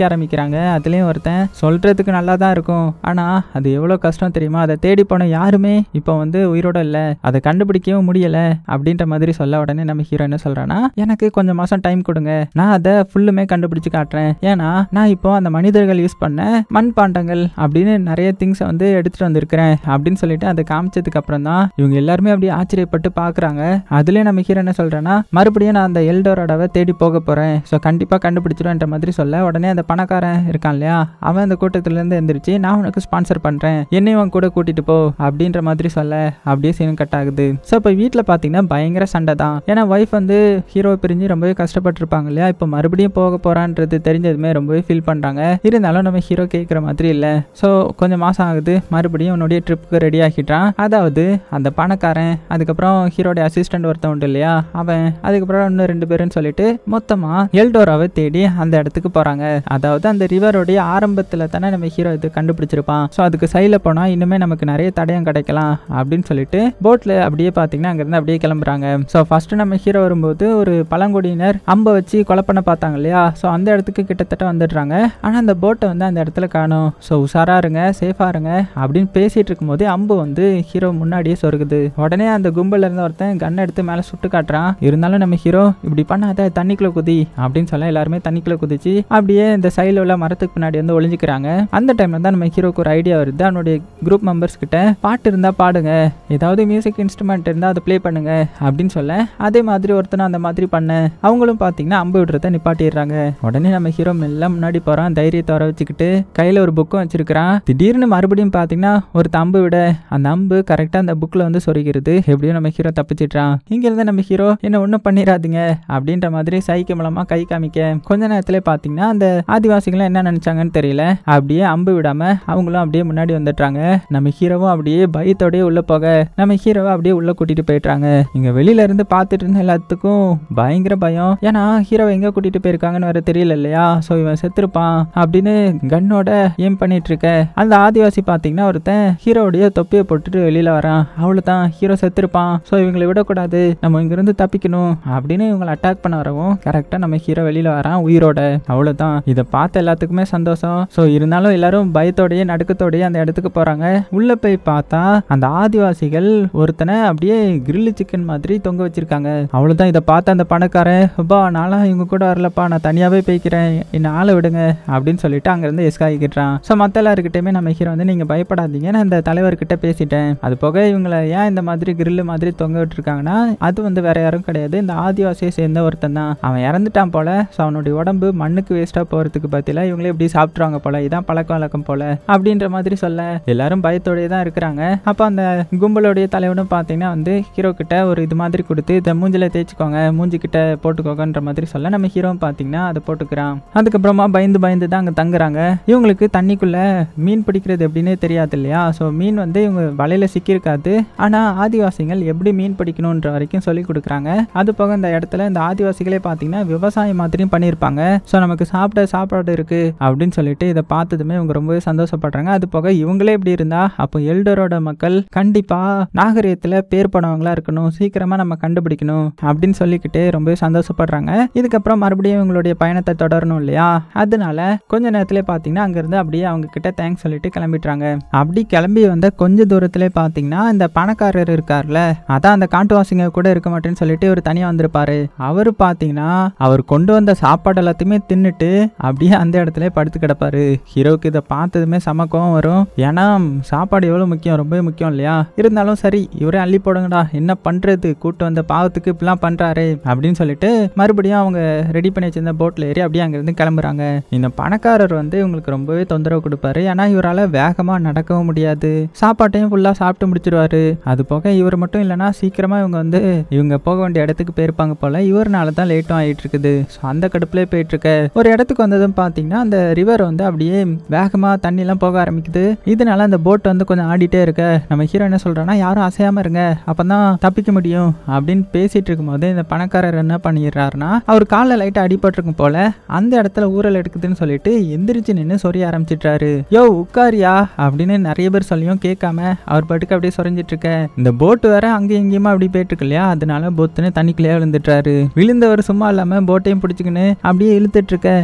நடிக்க ஆரம்பிக்கிறாங்க. அதுலயும் ஒருத்தன் சொல்றதுக்கு நல்லா தான் இருக்கும், ஆனா அது எவ்வளவு கஷ்டம் தெரியுமா, அதை தேடி போன யாருமே இப்போ வந்து உயிரோட இல்ல, அதை கண்டுபிடிக்கவும் முடியல அப்படின்ற மாதிரி சொல்ல உடனே நம்ம ஹீரோ என்ன சொல்றான்னா, எனக்கு கொஞ்சம் மாசம் டைம் கொடுங்க, நான் அதை ஃபுல்லுமே கண்டுபிடிச்சு காட்டுறேன். ஏன்னா நான் இப்போ அந்த மனிதர்கள் யூஸ் பண்ண மண் பாண்டங்கள் அப்படின்னு நிறைய திங்ஸை வந்து எடுத்துட்டு வந்திருக்கிறேன் அப்படின்னு சொல்லிட்டு அதை காமிச்சதுக்கு அப்புறம் தான் இவங்க எல்லாருமே அப்படியே ஆச்சரியப்பட்டு பாக்குறாங்க. அதுலயே நம்ம ஹீரோ என்ன சொல்றேன்னா, மறுபடியும் நான் அந்த எல்டோராடாவை தேடி போக போறேன், ஸோ கண்டிப்பா கண்டுபிடிச்சிருவேன்ற மாதிரி சொல்ல உடனே அந்த பணக்காரன் இருக்கான் இல்லையா, அவன் அந்த கூட்டத்துல இருந்து எந்திரிச்சு நான் உனக்கு ஸ்பான்சர் பண்றேன், என்னையும் கூட கூட்டிட்டு போ அப்படின்ற மாதிரி சொல்ல அப்படியே சீன் கட் ஆகுது. ஸோ இப்போ வீட்டில் பார்த்தீங்கன்னா பயங்கர சண்டை தான். ஏன்னா ஒய்ஃப் வந்து ஹீரோ பிரிஞ்சு ரொம்பவே கஷ்டப்பட்டிருப்பாங்க இல்லையா, இப்போ மறுபடியும் போக போறான்றது தெரிஞ்சதுமே ரொம்பவே ஃபீல் பண்றாங்க. இருந்தாலும் நம்ம ஹீரோ கேட்குற மாதிரி இல்லை. ஸோ கொஞ்சம் மாசம் ஆகுது, மறுபடியும் உன்னுடைய ட்ரிப்புக்கு ரெடி ஆகிட்டான். அதாவது அந்த பணக்காரன், அதுக்கப்புறம் ஹீரோடைய அசிஸ்டன்ட் ஒருத்தன் உண்டு இல்லையா அவன், அதுக்கப்புறம் இன்னும் 2 பேருன்னு சொல்லிட்டு மொத்தமா எல்டோராவை தேடி அந்த இடத்துக்கு போறாங்க. அதாவது அந்த ரிவருடைய ஆரம்பத்துல தானே நம்ம ஹீரோ இது கண்டுபிடிச்சிருப்பான். ஸோ அதுக்கு சைட்ல போனா இன்னுமே நமக்கு நிறைய தடயம் கிடைக்கலாம் அப்படின்னு சொல்லிட்டு போட்ல அப்படியே பாத்தீங்கன்னா அங்கிருந்து அப்படியே கிளம்புறாங்க. ஸோ ஃபர்ஸ்ட் நம்ம ஹீரோ வரும்போது ஒரு பழங்குடியினர் அம்பை வச்சு கொலை பண்ண பார்த்தாங்க இல்லையா, ஸோ அந்த இடத்துக்கு கிட்டத்தட்ட வந்துடுறாங்க. ஆனா அந்த போட்டை வந்து அந்த இடத்துல காணும். ஸோ உஷாரா இருங்க, சேஃபா இருங்க அப்படின்னு பேசிட்டு இருக்கும் போதே அம்பு வந்து ஹீரோ முன்னாடியே சொருகுது. உடனே அந்த கும்பல்ல இருந்த ஒருத்தன் கன் எடுத்து மேல சுட்டு காட்டுறான். இருந்தாலும் நம்ம ஹீரோ இப்படி பண்ணாத, தண்ணிக்குள்ள குதி அப்படின்னு சொல்ல எல்லாருமே தண்ணிக்குள்ள குதிச்சு அப்படியே இந்த சைடுல உள்ள மரத்துக்கு பின்னாடி வந்து ஒளிஞ்சுக்கிறாங்க. அந்த டைம்ல தான் நம்ம ஹீரோக்கு ஒரு ஐடியா வருது. அவனுடைய குரூப் மெம்பர்ஸ் கிட்ட பாட்டு இருந்தா பாடுங்க, ஏதாவது மியூசிக் இன்ஸ்ட்ருமெண்ட் இருந்தா அதை ப்ளே பண்ணுங்க அப்படின்னு சொல்ல அதே மாதிரி ஒருத்தனை அந்த மாதிரி பண்ண அவங்களும் பாத்தீங்கன்னா அம்பு விடுறத நிப்பாட்டிடுறாங்க. உடனே நம்ம ஹீரோ எல்லாம் முன்னாடி போறான், தைரியத்தை வர வச்சுக்கிட்டு கையில ஒரு புக்கும் வச்சிருக்கிறான். திடீர்னு மறுபடியும் பாத்தீங்கன்னா ஒரு அம்பு விட அந்த அம்பு கரெக்டா அந்த புக்ல வந்து சொருகிறது. எப்படியும் நம்ம ஹீரோ தப்பிச்சிட்டான். இங்க இருந்து நம்ம ஹீரோ என்ன ஒண்ணும் பண்ணிடாதீங்க அப்படின்ற மாதிரி சைக்கிள் மூலமா கை காமிக்க கொஞ்ச நேரத்துல பாத்தீங்கன்னா அந்த ஆதிவாசிகளும் என்ன நினைச்சாங்கன்னு தெரியல, அப்படியே அம்பு விடாம அவங்களும் அப்படியே முன்னாடி வந்துட்டாங்க. நம்ம ஹீரோவும் அப்படியே பயத்தோடய உள்ள போக நம்ம ஹீரோவை அப்படியே உள்ள கூட்டிட்டு போயிட்டாங்க. இங்க வெளியில இருந்து பாத்துட்டு இருந்த எல்லாத்துக்கும் பயங்கர பயம். ஏன்னா ஹீரோவை எங்க கூட்டிட்டு போயிருக்காங்கன்னு வேற தெரியல இல்லையா, சோ இவன் செத்துருப்பான் அப்படின்னு கன்னோட ஏம் பண்ணிட்டு இருக்க அந்த ஆதிவாசி பாத்தீங்கன்னா ஒருத்தன் ஹீரோடைய தொப்பியை போட்டுட்டு வெளியில வரான். அவ்வளவுதான், ஹீரோ செத்துருப்பான், சோ இவங்களை விடக்கூடாது, நம்ம இங்க இருந்து தப்பிக்கணும் அப்படின்னு இவங்களை அட்டாக் பண்ண வரவும் கரெக்டா நம்ம ஹீரோ வெளியில வரான் உயிரோட. அவ்வளவுதான், இதை பார்த்த எல்லாத்துக்குமே சந்தோஷம். சோ இருந்தாலும் எல்லாரும் பயத்தோடய நடுக்கத்தோடய அந்த இடத்துக்கு போறாங்க. உள்ள போய் பார்த்தா அந்த ஆதிவாசிகள் ஒருத்தனை அப்படியே கிரில் சிக்கன் மாதிரி தொங்க வச்சிருக்காங்க. அவ்வளவுதான், இதை பார்த்த அந்த பணக்காரன், அப்பா நானும் இவங்க கூட வரலப்பா, நான் தனியாவே போய்க்கிறேன், என்ன ஆளை விடுங்க அப்படின்னு சொல்லிட்டு அங்கிருந்து எஸ்காய்க்கிட்டான். ஸோ மற்ற எல்லாருக்கிட்டையுமே நம்ம ஹீரோ வந்து நீங்க பயப்படாதீங்க, நான் இந்த தலைவர்கிட்ட பேசிட்டேன். அது போக இவங்களை ஏன் இந்த மாதிரி கிரில் மாதிரி தொங்க விட்டுருக்காங்கன்னா அது வந்து வேற யாரும் கிடையாது, இந்த ஆதிவாசியை சேர்ந்த ஒருத்தன் தான். அவன் இறந்துட்டான் போல. ஸோ அவனுடைய உடம்பு மண்ணுக்கு வேஸ்டா போறதுக்கு பத்தில இவங்களே இப்படி சாப்பிட்டுருவாங்க போல, இதான் பழக்க வழக்கம் போல அப்படின்ற மாதிரி சொல்ல எல்லாரும் பயத்தோடய தான் இருக்கிறாங்க. அப்போ அந்த கும்பலுடைய தலைவனும் பார்த்தீங்கன்னா வந்து ஹீரோ கிட்ட ஒரு இது மாதிரி கொடுத்து இதை மூஞ்சில தேய்ச்சிக்கோங்க, மூஞ்சி கிட்ட போட்டுக்கோங்கன்ற மாதிரி சொல்ல நம்ம ஹீரோ பார்த்தீங்கன்னா அதை போட்டுக்கிறான். அதுக்கப்புறமா பயந்து தான் அங்கே தங்குறாங்க. இவங்களுக்கு தண்ணிக்குள்ள மீன் பிடிக்கிறது எப்படின்னே தெரியாது இல்லையா, ஸோ மீன் வந்து இவங்க வலையில சிக்கியிருக்காது. ஆனால் ஆதிவாசிகள் எப்படி மீன் பிடிக்கணுன்ற வரைக்கும் சொல்லி கொடுக்குறாங்க. அது போக இந்த இடத்துல இந்த ஆதிவாசிகளே பார்த்தீங்கன்னா விவசாயம் மாதிரியும் பண்ணியிருப்பாங்க. ஸோ நமக்கு சாப்பாடு இருக்கு அப்படின்னு சொல்லிட்டு இதை பார்த்ததுமே இவங்க ரொம்பவே சந்தோஷப்படுறாங்க. அது போக இவங்களே இப்படி இருந்தா அப்போ எல்டரோட மக்கள் கண்டிப்பா நாகரிகத்துல பேர் போனவங்களா இருக்கணும், சீக்கிரமா நம்ம கண்டுபிடிக்கணும் அப்படின்னு சொல்லிக்கிட்டே ரொம்பவே சந்தோஷப்படுறாங்க. இதுக்கப்புறம் மறுபடியும் இவங்களுடைய பயணத்தை தொடரணும் இல்லையா, அதனால கொஞ்ச நேரத்திலே பாத்தீங்கன்னா அங்கிருந்து அப்படியே அவங்க கிட்ட தேங்க்ஸ் சொல்லிட்டு கிளம்பிட்டாங்க. அப்படி கிளம்பி வந்த கொஞ்ச தூரத்திலே பாத்தீங்கன்னா இந்த பணக்காரர் இருக்கார்ல, அதான் அந்த காட்டுவாசிங்க கூட இருக்க மாட்டேன்னு சொல்லிட்டு ஒரு தனியா வந்திருப்பாரு. அவரு பாத்தீங்கன்னா அவர் கொண்டு வந்த சாப்பாடு எல்லாத்தையுமே தின்னுட்டு அப்படியே அந்த இடத்துல படுத்து கிடப்பாரு. ஹீரோக்கு இதை பார்த்ததுமே சமக்கம் வரும். ஏன்னா சாப்பாடு எவ்வளவு முக்கியம், ரொம்பவே முக்கியம் இல்லையா. இருந்தாலும் சரி இவரே அள்ளி போடுங்கடா, என்ன பண்றது, கூட்டு வந்த பாவத்துக்கு இப்பெல்லாம் பண்றாரு அப்படின்னு சொல்லிட்டு மறுபடியும் அவங்க ரெடி பண்ணி வச்சிருந்த போட்ல ஏறி அப்படியே அங்கிருந்து கிளம்புறாங்க. இந்த பணக்காரர் வந்து இவங்களுக்கு ரொம்பவே தொந்தரவு கொடுப்பாரு. ஏன்னா இவரால் வேகமா நடக்கவும் முடியாது, சாப்பாட்டையும் ஃபுல்லா சாப்பிட்டு முடிச்சிருவாரு. அது போக இவர் மட்டும் இல்லைன்னா சீக்கிரமா இவங்க போக வேண்டிய இடத்துக்கு போயிருப்பாங்க போல, இவர்னால தான் லேட்டும் ஆயிட்டு இருக்குது. அந்த கடுப்புல போயிட்டு இருக்க ஒரு இடத்துக்கு வந்ததும் பாத்தீங்கன்னா அந்த ரிவர் வந்து அப்படியே வேகமா தண்ணி எல்லாம் போக ஆரம்பிக்குது. இதனால அந்த போட் வந்து கொஞ்சம் ஆடிட்டே இருக்க நம்ம ஹீரோ என்ன சொல்றான்னா யாரும் அசையாம இருங்க, அப்பதான் தப்பிக்க முடியும் அப்படின்னு பேசிட்டு இருக்கும் போது இந்த பணக்காரர் என்ன பண்ணிடுறாருன்னா அவர் காலில் லைட்டா அடிபட்டிருக்கும் போல அந்த இடத்துல ஊரல் எடுக்குதுன்னு சொல்லிட்டு எந்திரிச்சு நின்று சொரிய ஆரம்பிச்சிட்டாரு. யோ உட்காரியா அப்படின்னு நிறைய பேர் சொல்லியும் கேட்காம அவர் பாட்டுக்கு அப்படியே சொரிஞ்சிட்டு இருக்க. இந்த போட்டு வேற அங்கேயும் இங்கேயுமா அப்படி போயிட்டு இருக்கு இல்லையா, அதனால போத்துன்னு தண்ணிக்குள்ளேயே விழுந்துட்டாரு. விழுந்தவர் சும்மா இல்லாம போட்டையும் பிடிச்சிக்கின்னு அப்படியே இழுத்துட்டு இருக்க. இந்த அசிஸ்டன்ட்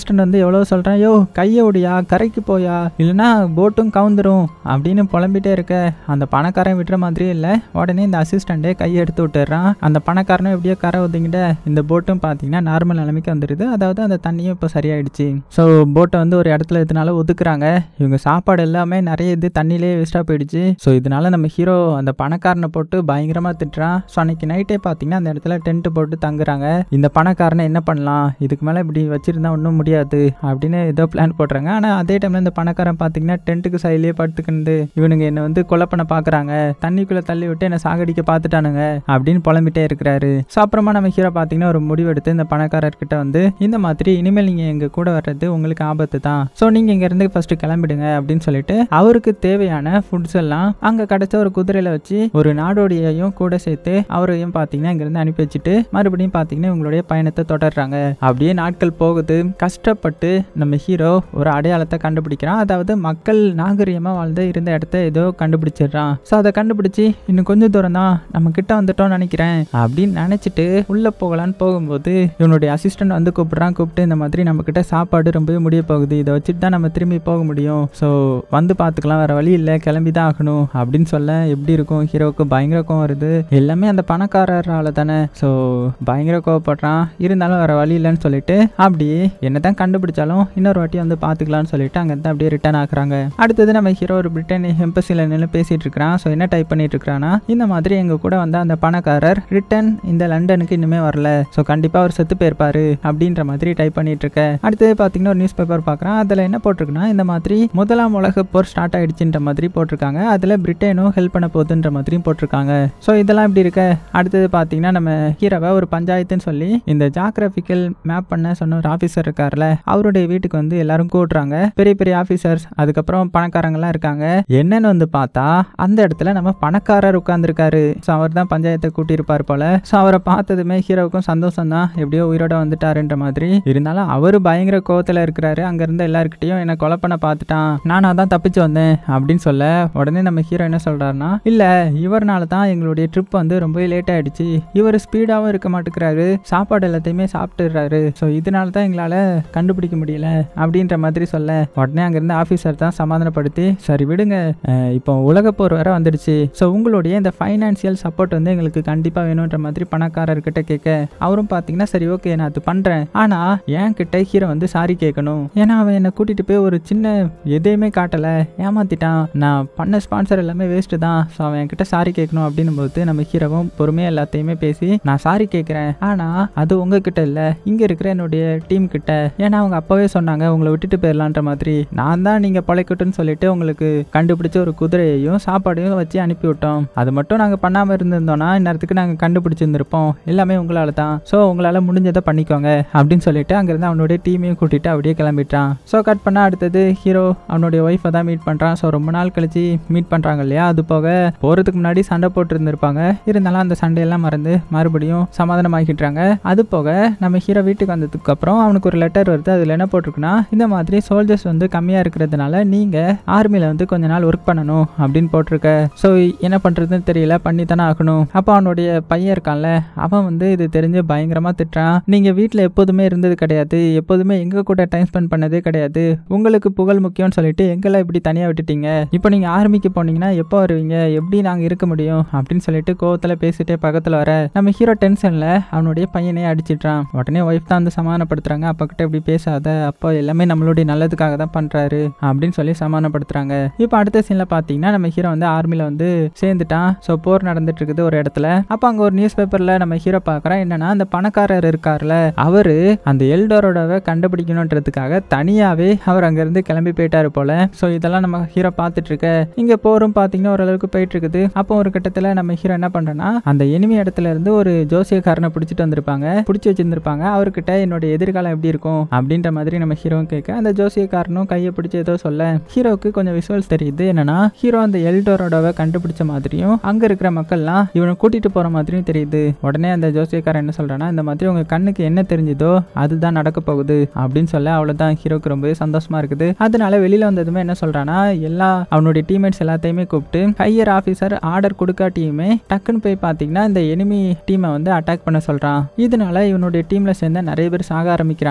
அசிஸ்டன்ட் வந்து எவ்வளவு சொல்றான், யோ கையை விடியா, கரைக்கு போயா, இல்லைன்னா போட்டும் கவுந்துரும் அப்படின்னு புலம்பிட்டே இருக்க அந்த பணக்காரன் விடுற மாதிரியே இல்லை. உடனே இந்த அசிஸ்டண்டே கையை எடுத்து விட்டுறான். அந்த பணக்காரனும் எப்படியோ கரை ஒதுங்கிட்ட இந்த போட்டும் பார்த்தீங்கன்னா நார்மல் நிலைமைக்கு வந்துடுது. அதாவது அந்த தண்ணியும் இப்போ சரியாயிடுச்சு. ஸோ போட்டை வந்து ஒரு இடத்துல இதனால ஒதுக்குறாங்க. இவங்க சாப்பாடு எல்லாமே நிறைய இது தண்ணியிலே வேஸ்ட்டாக போயிடுச்சு. ஸோ இதனால நம்ம ஹீரோ அந்த பணக்காரனை போட்டு பயங்கரமாக திட்டுறான். ஸோ அன்னைக்கு நைட்டே பார்த்தீங்கன்னா அந்த இடத்துல டென்ட் போட்டு தங்குறாங்க. இந்த பணக்காரனை என்ன பண்ணலாம், இதுக்கு மேலே இப்படி வச்சிருந்தா ஒன்றும் முடியாது அப்படின்னு ஏதோ பிளான் போடுறாங்க. ஆனால் அதே டைம்ல இந்த பணக்காரன் பார்த்தீங்கன்னா டென்ட்டுக்கு சைட்லேயே படுத்துக்கிண்டு இவனுங்க என்னை வந்து கொலை பண்ண பார்க்குறாங்க, தண்ணிக்குள்ளே தள்ளி விட்டு என்னை சாகடிக்க பார்த்துட்டானுங்க அப்படின்னு புலம்பிட்டே இருக்கிறாரு. ஸோ அப்புறமா நம்ம ஹீரோ பார்த்தீங்கன்னா ஒரு முடிவெடுத்து இந்த பணக்காரர்கிட்ட வந்து இந்த மாதிரி இனிமேல் நீங்கள் எங்கள் கூட வர்றது உங்களுக்கு ஆபத்து தான், ஸோ நீங்கள் இங்கேருந்து ஃபர்ஸ்ட் கிளம்பிடுங்க அப்படின்னு சொல்லிட்டு அவருக்கு தேவையான ஃபுட்ஸ் எல்லாம் அங்கே கிடைச்ச ஒரு குதிரையில வச்சு ஒரு நாடோடியையும் கூட சேர்த்து அவரையும் பார்த்தீங்கன்னா இங்கேருந்து அனுப்பி வச்சுட்டு மறுபடியும் பார்த்தீங்கன்னா இவங்களுடைய பயணத்தை தொடர்றாங்க. அப்படியே நாட்கள் போகுது. கஷ்டப்பட்டு நம்ம ஹீரோ ஒரு அடையாளத்தை கண்டுபிடிக்கிறான். அதாவது மக்கள் நாகரிகமாக வாழ்ந்து இருந்த இடத்த ஏதோ கண்டுபிடிச்சிடுறான். ஸோ அதை கண்டுபிடிச்சி இன்னும் கொஞ்சம் தூரம் தான் நம்ம கிட்ட வந்துட்டோம்னு நினைக்கிறேன் அப்படின்னு நினைச்சிட்டு உள்ள போகலான்னு போகும்போது இவனுடைய அசிஸ்டன்ட் வந்து கூப்பிட்டு இந்த மாதிரி நம்ம கிட்ட சாப்பாடு ரொம்பவே முடிய போகுது, இதை வச்சுட்டு தான் நம்ம திரும்பி போக முடியும், ஸோ வந்து பார்த்துக்கலாம், வேற வழி இல்லை, கிளம்பி தான் ஆகணும் அப்படின்னு சொல்ல எப்படி இருக்கும், ஹீரோவுக்கு பயங்கர கோவம் வருது. எல்லாமே அந்த பணக்காரரால தானே. ஸோ பயங்கர கோவப்படுறான். இருந்தாலும் வேற வழி இல்லைன்னு சொல்லிட்டு அப்படியே என்னதான் கண்டுபிடிச்சாலும் இன்னொரு வாட்டி வந்து பார்த்துக்கலாம்னு சொல்லிட்டு அங்கேருந்து அப்படியே ரிட்டர்ன் ஆகுறாங்க. அடுத்தது நம்ம ஹீரோ ஒரு பிரிட்டன் எம்பசியில் நின்று பேசிட்டு இருக்கிறான். ஸோ என்ன டைப் பண்ணிட்டு இருக்கிறான்னா, இந்த மாதிரி எங்க கூட வந்து அந்த பணக்காரர் ரிட்டர்ன் இந்த லண்டனுக்கு இன்னுமே வரல, ஸோ கண்டிப்பா அவர் செத்து போயிருப்பாரு அப்படின்ற மாதிரி டைப் பண்ணிட்டு இருக்க. அடுத்தது பார்த்தீங்கன்னா ஒரு நியூஸ் பேப்பர் பார்க்குறான். அதில் என்ன போட்டிருக்குன்னா, இந்த மாதிரி முதலாம் உலக போர் ஸ்டார்ட் ஆயிடுச்சுன்ற மாதிரி போட்டிருக்காங்க. அதில் பிரிட்டனும் ஹெல்ப் பண்ண போகுதுன்ற மாதிரியும் போட்டிருக்காங்க. ஸோ இதெல்லாம் இப்படி இருக்க அடுத்தது பார்த்தீங்கன்னா நம்ம ஹீரோவை ஒரு பஞ்சாயத்துன்னு சொல்லி இந்த ஜாகிரபிக்கல் மேப் பண்ண சொன்ன ஒரு ஆஃபீஸர் இருக்கார்ல, அவருடைய வீட்டுக்கு வந்து எல்லாரும் கூட்டுறாங்க. பெரிய பெரிய ஆஃபீஸர்ஸ் அதுக்கப்புறம் பணக்காரங்களாம் இருக்காங்க. என்னன்னு வந்து பார்த்தா அந்த இடத்துல நம்ம பணக்காரர் உட்கார்ந்துருக்காரு. ஸோ அவர் தான் பஞ்சாயத்தை கூட்டியிருப்பார் போல. ஸோ அவரை பார்த்ததுமே ஹீரோவுக்கும் சந்தோஷம் தான், எப்படியோ உயிரோட வந்துட்டாருன்ற மாதிரி. இருந்தாலும் அவரு பயங்கர கோவத்தில் இருக்கிறாரு. அங்க இருந்த எல்லாருக்கிட்டையும் என்ன கொலை பண்ண பார்த்துட்டான், நானா தான் தப்பிச்சு வந்தேன் அப்படின்னு சொல்ல உடனே நம்ம ஹீரோ என்ன சொல்றாருன்னா, இல்ல இவர்னால தான் எங்களுடைய ட்ரிப் வந்து ரொம்ப லேட் ஆயிடுச்சு, இவர் ஸ்பீடாவும் இருக்க மாட்டேங்கிறாரு, சாப்பாடு எல்லாத்தையுமே சாப்பிட்டுறாரு, ஸோ இதனால தான் எங்களால கண்டுபிடிக்க முடியல அப்படின்ற மாதிரி சொல்ல உடனே அங்க இருந்த ஆபீசர் தான் சமாதானப்படுத்தி, சரி விடுங்க, இப்போ உலக போர் வேற வந்துடுச்சு, ஸோ உங்களுடைய இந்த ஃபைனான்சியல் சப்போர்ட் வந்து எங்களுக்கு கண்டிப்பா வேணும்ன்ற மாதிரி பணக்காரர்கிட்ட கேட்க அவரும் பாத்தீங்கன்னா சரி ஓகே நான் அது பண்றேன், ஆனா என் கிட்ட ஹீரோ வந்து சாரி கேட்கணும், ஏன்னா அவன் என்னை கூட்டிட்டு போய் ஒரு சின்ன எதையுமே காட்டல, ஏமாத்திட்டான், நான் பண்ண ஸ்பான்சர் எல்லாமே வேஸ்ட் தான், ஸோ அவன் என்கிட்ட சாரி கேட்கணும் அப்படின்னும் போது நம்ம ஹீரோவும் பொறுமையா எல்லாத்தையுமே பேசி நான் சாரி கேட்கிறேன், ஆனா அது உங்ககிட்ட இல்ல, இங்க இருக்கிற என்னுடைய டீம் கிட்ட, ஏன்னா அவங்க அப்பவே சொன்னாங்க உங்களை விட்டுட்டு போயிடலான்ற மாதிரி, நான் தான் நீங்க பழைக்கட்டும்னு சொல்லிட்டு உங்களுக்கு கண்டுபிடிச்ச ஒரு குதிரையையும் சாப்பாடையும் வச்சு அனுப்பி விட்டோம், அது மட்டும் நாங்க பண்ணாம இருந்திருந்தோம்னா இந்நேரத்துக்கு நாங்க கண்டுபிடிச்சிருந்திருப்போம், எல்லாமே உங்களால தான், ஸோ உங்களால முடிஞ்சதை பண்ணிக்கோங்க அப்படின்னு சொல்லிட்டு அங்கிருந்து அவனுடைய டீமையும் கூட்டிட்டு அப்படியே கிளம்பிட்டான். ஸோ கட் பண்ணா அடுத்தது ஹீரோ அவனுடைய ஒய்ஃபை தான் மீட் பண்றான். ஸோ ரொம்ப நாள் கழிச்சு மீட் பண்றாங்க இல்லையா, அது போக போறதுக்கு முன்னாடி சண்டை போட்டு இருந்திருப்பாங்க, இருந்தாலும் அந்த சண்டையெல்லாம் மறந்து மறுபடியும் சமாதானமாக்கிட்டாங்க. அது போக நம்ம ஹீரோ வீட்டுக்கு வந்ததுக்கு அப்புறம் அவனுக்கு ஒரு லெட்டர் வருது. அதுல என்ன போட்டிருக்குன்னா, இந்த மாதிரி சோல்ஜர்ஸ் வந்து கம்மியா இருக்கிறதுனால நீங்க ஆர்மில வந்து கொஞ்ச நாள் ஒர்க் பண்ணணும் அப்படின்னு போட்டிருக்க. ஸோ என்ன பண்றதுன்னு தெரியல, பண்ணி தானே ஆகணும். அப்போ அவனுடைய பையன் இருக்கான்ல, அவன் வந்து இது தெரிஞ்சு பயங்கரமா திட்டுறான், நீங்க வீட்டுல எப்போதுமே இருந்தது கிடையாது, எப்போதுமே எங்க கூட டைம் ஸ்பெண்ட் பண்ணதே கிடையாது, உங்களுக்கு புகழ் முக்கியம்னு சொல்லிட்டு எங்களை இப்படி தனியா விட்டுட்டீங்க, இப்போ நீங்க ஆர்மிக்கு போனீங்கன்னா எப்போ வருவீங்க, எப்படி நாங்க இருக்க முடியும் அப்படின்னு சொல்லிட்டு கோவத்துல பேசிட்டே பக்கத்துல வர நம்ம ஹீரோ டென்ஷன்ல அவனுடைய பையனே அடிச்சிட்டான். உடனே ஒய்ஃப் தான் வந்து சமாதானப்படுத்துறாங்க, அப்பா கிட்ட இப்படி பேசாத, அப்பா எல்லாமே நம்மளுடைய நல்லதுக்காக தான் பண்றாரு அப்படின்னு சொல்லி சமாதானப்படுத்துறாங்க. இப்போ அடுத்த சீன்ல பாத்தீங்கன்னா நம்ம ஹீரோ வந்து ஆர்மில வந்து சேர்ந்துட்டான். ஸோ போர் நடந்துட்டு இருக்குது ஒரு இடத்துல. அப்ப அங்க ஒரு நியூஸ் பேப்பர்ல நம்ம ஹீரோ பாக்குறோம், என்னன்னா அந்த பணக்காரர் இருக்கார்ல, அவரு அந்த எல்டோரோடவை கண்டுபிடிக்கணும்ன்றதுக்காக தனியாவே அவர் அங்க இருந்து கிளம்பி போயிட்டாரு போல. ஸோ இதெல்லாம் நம்ம ஹீரோ பார்த்துட்டு இருக்க. இங்க போரும் பாத்தீங்கன்னா ஓரளவுக்கு போயிட்டு இருக்குது. அப்போ ஒரு கட்டத்துல நம்ம ஹீரோ என்ன பண்றோம்னா, அந்த எனிமி இடத்துல இருந்து ஒரு ஜோசியக்காரனை பிடிச்சிட்டு வந்திருப்பாங்க, பிடிச்சி வச்சிருந்திருப்பாங்க. அவர்கிட்ட என்னோட எதிர்காலம் எப்படி இருக்கும் அப்படின்ற மாதிரி நம்ம ஹீரோவும் கேட்க, அந்த ஜோசியக்காரனும் கையை பிடிச்சி ஏதோ சொல்ல ஹீரோவுக்கு கொஞ்சம் விஷுவல்ஸ் தெரியுது. என்னன்னா ஹீரோ அந்த எல்டோரோடவை கண்டுபிடிச்ச மாதிரியும் அங்க இருக்கிற மக்கள்லாம் இவனை கூட்டிட்டு போற மாதிரியும் தெரியுது. உடனே அந்த ஜோசியக்காரன் என்ன சொல்றான்னா, இந்த மாதிரி உங்க கண்ணுக்கு என்ன தெரிஞ்சதோ அதுதான் நடக்க போகுது அப்படின்னு சொல்ல அவ்வளவுதான் ஹீரோக்கு ரொம்பவே சந்தோஷமா இருக்குது. அதனால வெளியில வந்ததுமே என்ன சொல்றானா, எல்லா அவனுடைய டீம்மேட்ஸ் எல்லாத்தையுமே கூப்பிட்டு ஹையர் ஆபீசர் ஆர்டர் கொடுக்காட்டியுமே டக்குன்னு போய் பாத்தீங்கன்னா இந்த எனிமி டீமை வந்து அட்டாக் பண்ண சொல்றான். இதனால இவனுடைய டீம்ல சேர்ந்த நிறைய பேர் சாக ஆரம்பிக்கிறாங்க.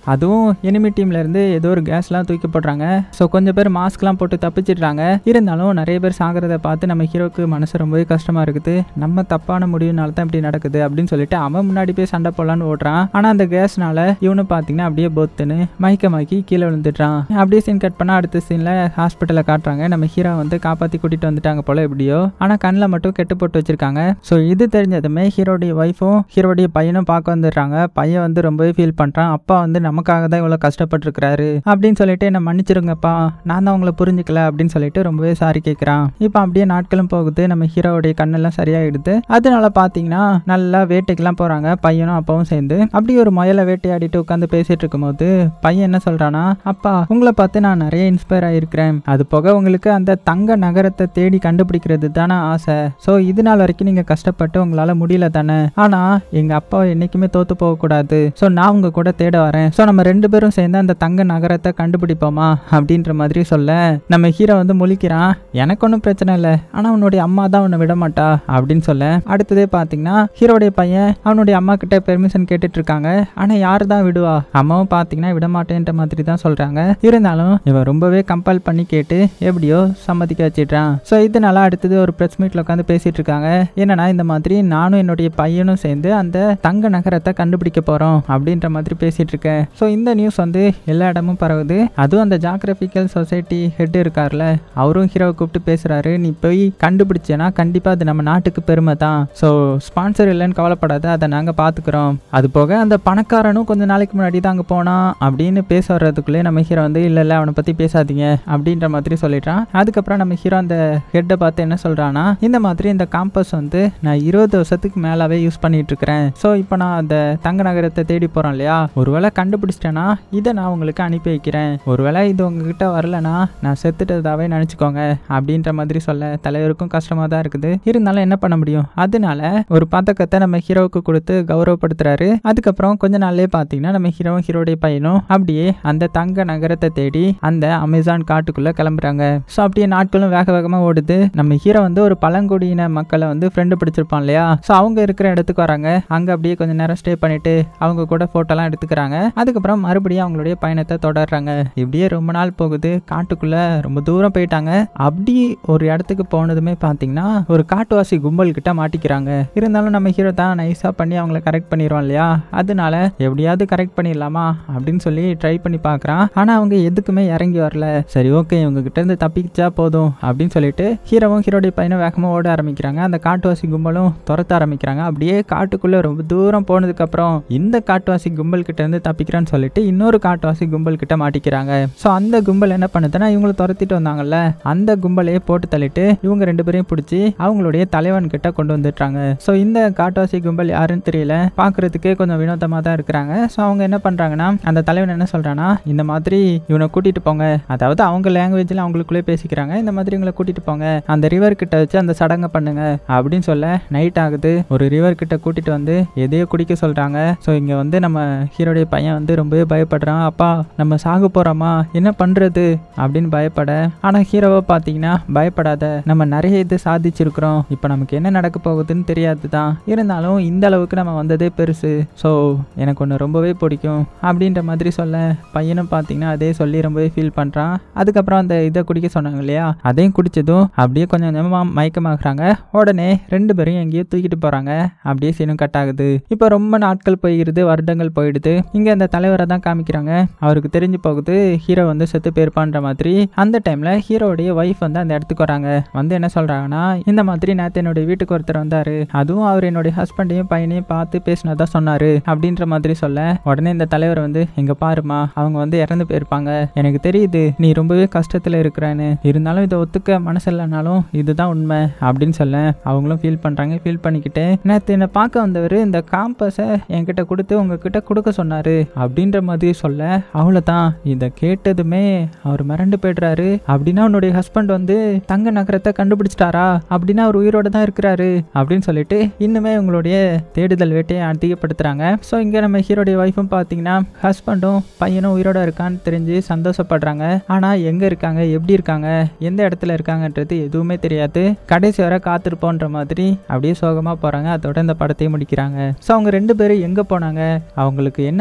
அதுவும் எனிமி டீம்ல இருந்து ஏதோ ஒரு கேஸ்லாம் தூக்கி போடுறாங்க. ஸோ கொஞ்சம் பேர் மாஸ்க்லாம் போட்டு தப்பிச்சிடுறாங்க. இருந்தாலும் நிறைய பேர் சாகிறத பார்த்து நம்ம ஹீரோக்கு மனசு ரொம்பவே கஷ்டமா இருக்குது. நம்ம தப்பான முடிவுனால தான் இப்படி நடக்குது அப்படின்னு சொல்லிட்டு அவன் முன்னாடி போய் சண்டை போடலான்னு ஓடுறான். ஆனா அந்த கேஸ்னால இவனு பாத்தீங்கன்னா அப்படியே பொத்துன்னு மயக்கமாக்கி கீழே விழுந்துட்டான். அப்படியே சீன் கட் பண்ணா அடுத்த சீன்ல ஹாஸ்பிட்டல காட்டுறாங்க. நம்ம ஹீரோ வந்து காப்பாத்தி கூட்டிட்டு வந்துட்டாங்க போல எப்படியோ. ஆனா கண்ணில் மட்டும் கெட்டு போட்டு வச்சிருக்காங்க. ஸோ இது தெரிஞ்சதுமே ஹீரோடைய ஒய்ஃபும் ஹீரோடைய பையனும் பார்க்க வந்துடுறாங்க. பையன் வந்து ரொம்பவே ஃபீல் பண்றான். அப்பா வந்து நமக்காக தான் இவ்வளவு கஷ்டப்பட்டிருக்கிறாரு அப்படின்னு சொல்லிட்டு என்ன மன்னிச்சிருங்கப்பா, நான் தான் உங்களை புரிஞ்சுக்கல அப்படின்னு சொல்லிட்டு ரொம்பவே சாரி கேட்கிறான். இப்போ அப்படியே நாட்களும் போகுது. நம்ம ஹீரோவுடைய கண்ணெல்லாம் சரியாயிடுது. அதனால பாத்தீங்கன்னா நல்லா வேட்டைக்கெல்லாம் போறாங்க பையனும் அப்பாவும் சேர்ந்து. அப்படி ஒரு முயலை வேட்டையாடிட்டு உட்காந்து பேசிட்டு இருக்கும்போது பையன் என்ன சொல்றானா, அப்பா உங்களை பார்த்து நான் நிறைய இன்ஸ்பயர் ஆயிருக்கிறேன். அது போக உங்களுக்கு அந்த தங்க நகரத்தை தேடி கண்டுபிடிக்கிறது தானே ஆசை. ஸோ இது நாள் வரைக்கும் நீங்க கஷ்டப்பட்டு உங்களால முடியல தானே. ஆனா எங்க அப்பா என்னைக்குமே தோத்து போக கூடாது. ஸோ நான் உங்க கூட தேட வரேன். ஸோ நம்ம ரெண்டு பேரும் சேர்ந்து அந்த தங்க நகரத்தை கண்டுபிடிப்போமா அப்படின்ற மாதிரி சொல்ல நம்ம ஹீரோ வந்து முழிக்கிறான். எனக்கு ஒன்றும் பிரச்சனை இல்லை, ஆனா உன்னுடைய அம்மா தான் உன்னை விட மாட்டா அப்படின்னு சொல்ல அடுத்ததே பாத்தீங்கன்னா ஹீரோடைய பையன் அவனுடைய அம்மா கிட்ட பெர்மிஷன் கேட்டுட்டு இருக்காங்க. ஆனா யாரு தான் விடுவா, அம்மாவும் பாத்தீங்கன்னா விட மாட்டேன்ற மாதிரி தான் சொல்றாங்க. இருந்தாலும் இவன் ரொம்பவே கம்பல் பண்ணி கேட்டு எப்படியோ சம்மதிக்க வச்சிடுறான். ஸோ இதனால அடுத்தது ஒரு பிரஸ் மீட்ல உட்காந்து பேசிட்டு இருக்காங்க. என்னன்னா இந்த மாதிரி நானும் என்னுடைய பையனும் சேர்ந்து அந்த தங்க நகரத்தை கண்டுபிடிக்க போறோம் அப்படின்ற மாதிரி பேசிட்டு இருக்கேன். ஸோ இந்த நியூஸ் வந்து எல்லா இடமும் பரவுது. அதுவும் அந்த ஜியோகிராபிக்கல் சொசைட்டி ஹெட் இருக்கார்ல, அவரும் ஹீரோவை கூப்பிட்டு பேசுறாரு. நீ போய் கண்டுபிடிச்சேன்னா கண்டிப்பா அது நம்ம நாட்டுக்கு பெருமை தான். ஸோ ஸ்பான்சர் இல்லைன்னு கவலைப்படாத, அதை நாங்க பாத்துக்கிறோம். அது போக அந்த பணக்காரனும் கொஞ்ச நாளைக்கு முன்னாடி தான் அங்க போனா அப்படின்னு பேச வர்றதுக்குள்ளே நம்ம ஹீரோ வந்து இல்ல அவனை பத்தி பேசாதீங்க அப்படின்ற மாதிரி சொல்லிட்டான். அதுக்கப்புறம் நம்ம ஹீரோ அந்த ஹெட்டை பார்த்து என்ன சொல்றான்னா, இந்த மாதிரி இந்த காம்பஸ் வந்து நான் 20 வருஷத்துக்கு மேலாவே யூஸ் பண்ணிட்டு இருக்கிறேன். ஸோ இப்போ நான் அந்த தங்க நகரத்தை தேடி போறேன் இல்லையா, ஒருவேளை கண்டுபிடிச்சிட்டேன்னா இதை நான் உங்களுக்கு அனுப்பி வைக்கிறேன். ஒருவேளை இது உங்ககிட்ட வரலன்னா நான் செத்துட்டதாவே நினைச்சுக்கோங்க அப்படின்ற மாதிரி சொல்ல தலைவருக்கும் கஷ்டமா தான் இருக்குது. இருந்தாலும் என்ன பண்ண முடியும். அதனால ஒரு பதக்கத்தை நம்ம ஹீரோவுக்கு கொடுத்து கௌரவப்படுத்துறாரு. அதுக்கப்புறம் கொஞ்ச நாள்லயே பாத்தீங்கன்னா நம்ம ஹீரோடைய பையனும் அப்படியே அந்த தங்க நகரத்தை தேடி அந்த அமேசான் காட்டுக்குள்ள கிளம்புறாங்க. ஸோ அப்படியே நாட்களும் வேக வேகமா ஓடுது. நம்ம ஹீரோ வந்து ஒரு பழங்குடியின மக்களை வந்து ஃப்ரெண்டு பிடிச்சிருப்பான் இல்லையா, ஸோ அவங்க இருக்கிற இடத்துக்கு வராங்க. அங்க அப்படியே கொஞ்ச நேரம் ஸ்டே பண்ணிட்டு அவங்க கூட போட்டோலாம் எடுத்துக்கிறாங்க. அதுக்கப்புறம் மறுபடியும் அவங்களுடைய பயணத்தை தொடர்றாங்க. இப்படியே ரொம்ப நாள் போகுது. காட்டுக்குள்ள ரொம்ப தூரம் போயிட்டாங்க. அப்படி ஒரு இடத்துக்கு போனதுமே பாத்தீங்கன்னா ஒரு காட்டுவாசி கும்பல் கிட்ட மாட்டிக்கிறாங்க. இருந்தாலும் நம்ம ஹீரோ தான் நைஸா பண்ணி அவங்கள கரெக்ட் பண்ணிடுவோம் இல்லையா, அதனால எப்படியாவது கரெக்ட் பண்ணிடலாமா அப்படின்னு சொல்லி ட்ரை பண்ணி பாக்குறான். ஆனா அவங்க எதுக்குமே இறங்கி வரல. சரி ஓகே இவங்க கிட்ட இருந்து தப்பிச்சா போதும் அப்படின்னு சொல்லிட்டு ஹீரோவும் ஹீரோடைய பையனும் வேகமா ஓட ஆரம்பிக்கிறாங்க. அந்த காட்டுவாசி கும்பலும் துரத்த ஆரம்பிக்கிறாங்க. அப்படியே காட்டுக்குள்ள ரொம்ப தூரம் போனதுக்கு அப்புறம் இந்த காட்டுவாசி கும்பல் கிட்ட இருந்து தப்பிக்கிறான்னு சொல்லிட்டு இன்னொரு காட்டுவாசி கும்பல் கிட்ட மாட்டிக்கிறாங்க. ஸோ அந்த கும்பல் என்ன பண்ணுதுன்னா இவங்களை துரத்திட்டு வந்தாங்கல்ல, அந்த கும்பலையே போட்டு தள்ளிட்டு இவங்க ரெண்டு பேரையும் பிடிச்சி அவங்களுடைய தலைவன் கிட்ட கொண்டு வந்துட்டாங்க. ஸோ இந்த காட்டுவாசி கும்பல் யாருன்னு தெரியல, பாக்குறதுக்கே கொஞ்சம் வினோதமா தான் இருக்கிறாங்க. ஸோ அவங்க என்ன பண்றாங்கன்னா அந்த தலைவன் என்ன சொல்றானா, இந்த மாதிரி இவனை கூட்டிட்டு போங்க, அதாவது அவங்க லாங்குவேஜ்ல அவங்களுக்குள்ளே பேசிக்கிறாங்க, இந்த மாதிரி இவங்களை கூட்டிட்டு போங்க, அந்த ரிவர் கிட்ட வச்சு அந்த சடங்கை பண்ணுங்க அப்படின்னு சொல்ல நைட் ஆகுது. ஒரு ரிவர் கிட்ட கூட்டிட்டு வந்து எதையோ குடிக்க சொல்றாங்க. ஸோ இங்க வந்து நம்ம ஹீரோடைய பையன் வந்து ரொம்பவே பயப்படுறான். அப்பா நம்ம சாக போறோமா, என்ன பண்றது அப்படின்னு பயப்பட, ஆனா ஹீரோவை பாத்தீங்கன்னா பயப்படாத, நம்ம நிறைய இது சாதிச்சிருக்கிறோம், இப்ப நமக்கு என்ன நடக்க போகுதுன்னு தெரியாது தான், இருந்தாலும் இந்த அளவுக்கு நம்ம வந்ததே பெருசு, ஸோ எனக்கு ஒன்று ரொம்பவே பிடிக்கும் அப்படின்ற மாதிரி சொல்ல பையனும் பாத்தீங்கன்னா அதே சொல்லி ரொம்பவே ஃபீல் பண்றான். அதுக்கப்புறம் அந்த இதை குடிக்க சொன்னாங்க இல்லையா, அதையும் குடிச்சதும் அப்படியே கொஞ்சம் கொஞ்சமா மயக்கமாகறாங்க. உடனே ரெண்டு பேரும் எங்கேயோ தூக்கிட்டு போறாங்க. அப்படியே சீனும் கட் ஆகுது. இப்போ ரொம்ப நாட்கள் போயிடுது, வருடங்கள் போயிடுது. இங்க அந்த தலைவரை தான் காமிக்கிறாங்க. அவருக்கு தெரிஞ்சு போகுது ஹீரோ வந்து செத்து போயிருப்பான்ற மாதிரி. அந்த டைம்ல ஹீரோடைய ஒய்ஃப் வந்து அந்த இடத்துக்கு வராங்க. வந்து என்ன சொல்றாங்கன்னா, இந்த மாதிரி நேத்து என்னுடைய வீட்டுக்கு ஒருத்தர் வந்தாரு, அதுவும் அவர் என்னுடைய ஹஸ்பண்டையும் பையனையும் பார்த்து பேசினதா சொன்னாரு அப்படின்ற மாதிரி சொல்ல உடனே இந்த தலைவர் வந்து எங்க பாருமா, அவங்க வந்து இறந்து போயிருப்பாங்க, எனக்கு தெரியுது நீ ரொம்பவே கஷ்டத்துல இருக்கிறான்னு, இருந்தாலும் இதை ஒத்துக்க மனசு இல்லைனாலும் இதுதான் உண்மை அப்படின்னு சொல்ல அவங்களும் ஃபீல் பண்றாங்க. ஃபீல் பண்ணிக்கிட்டு நேத்து என்னை பார்க்க வந்தவர் இந்த காம்பஸை என்கிட்ட கொடுத்து உங்ககிட்ட கொடுக்க சொன்னாரு அப்படின்ற மாதிரி சொல்ல அவ்வளவுதான். இதை கேட்டதுமே அவர் மிரண்டு போயிடுறாரு. அப்படின்னா உன்னுடைய ஹஸ்பண்ட் வந்து தங்க நகரத்தை கண்டுபிடிச்சிட்டாரா, அப்படின்னா அவர் உயிரோட தான் இருக்கிறாரு அப்படின்னு சொல்லிட்டு இன்னுமே உங்களுடைய தேடுதல் வேட்டையை அதிகப்படுத்துறாங்க. ஸோ இங்க நம்ம ஹீரோடைய ஒய்ஃபும் பாத்தீங்கன்னா ஹஸ்பண்டும் பையனும் உயிரோட இருக்கான்னு தெரிஞ்சு சந்தோஷப்படுறாங்க. ஆனா எங்க இருக்காங்க, எப்படி இருக்காங்க, எந்த இடத்துல இருக்காங்கன்றது எதுவுமே தெரியாது. கடைசி வரை காத்திருப்போன்ற மாதிரி அப்படியே சோகமா போறாங்க. அதோட இந்த படத்தையும் முடிக்கிறாங்க. ஸோ அவங்க ரெண்டு பேரும் எங்க போனாங்க, அவங்களுக்கு என்னாச்சு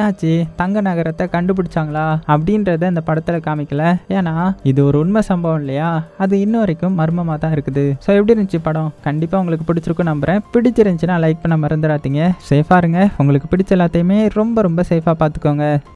தங்க நகரத்தை கண்டுபிடிச்சாங்களா அப்படின்றத இந்த படத்துல காமிக்கல. ஏன்னா இது ஒரு உண்மை சம்பவம் இல்லையா, அது இன்ன வரைக்கும் மர்மமா தான் இருக்குது. ஸோ எப்படி இருந்துச்சு படம்? கண்டிப்பா உங்களுக்கு பிடிச்சிருக்கும் நம்புறேன். பிடிச்சிருந்துச்சுன்னா லைக் பண்ண மறந்துடாதீங்க. சேஃபா இருங்க. உங்களுக்கு பிடிச்ச எல்லாத்தையுமே ரொம்ப ரொம்ப சேஃபா பார்த்துக்கோங்க.